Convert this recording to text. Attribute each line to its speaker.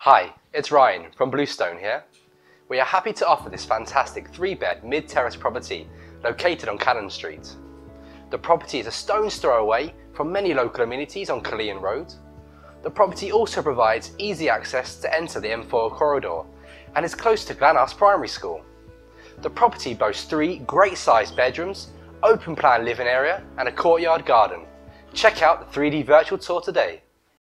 Speaker 1: Hi, it's Ryan from Bluestone here. We are happy to offer this fantastic 3-bed mid-terrace property located on Canon Street. The property is a stone's throw away from many local amenities on Cullion Road. The property also provides easy access to enter the M4 corridor and is close to Glan Usk Primary School. The property boasts 3 great sized bedrooms, open plan living area and a courtyard garden. Check out the 3D virtual tour today.